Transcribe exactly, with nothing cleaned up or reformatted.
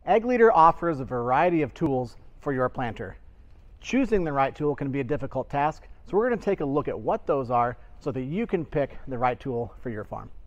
AgLeader offers a variety of tools for your planter. Choosing the right tool can be a difficult task, so we're going to take a look at what those are so that you can pick the right tool for your farm.